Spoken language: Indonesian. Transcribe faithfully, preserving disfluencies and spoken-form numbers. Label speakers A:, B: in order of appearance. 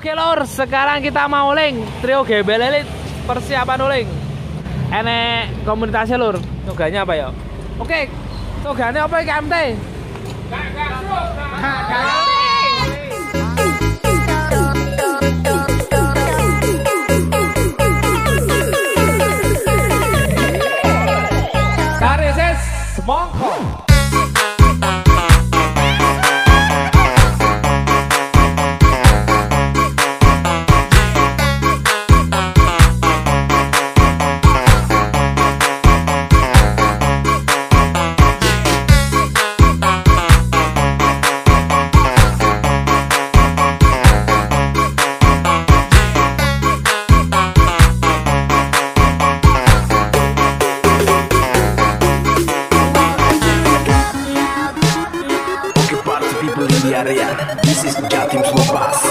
A: Oke lor, sekarang kita mau link trio Gembel Elit persiapan uling. Enek komunitasnya lur, toganya apa ya? Oke, toganya apa ya M T? Gak, gak, bro, gak, gak. Karises Semongko.
B: This is Jatim Slow Bass.